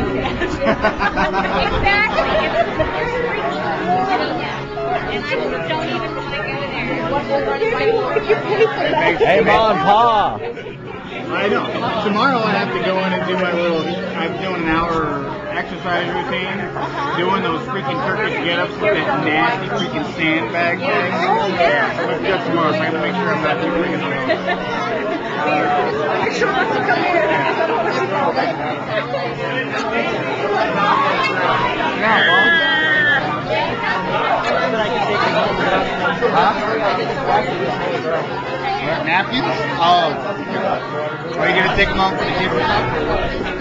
Exactly. And I don't even want to go there. Hey, Mom, Pa. I know. Tomorrow I have to go in and do my little, I'm doing an hour exercise routine, doing those freaking Turkish get-ups with that nasty freaking sandbag thing. Yeah, so we've got tomorrow, so I have to make sure I'm not doing it alone. Make sure not to come here. I don't want to see all that. Napkins? Oh. Are you going to take them out for the kids or something?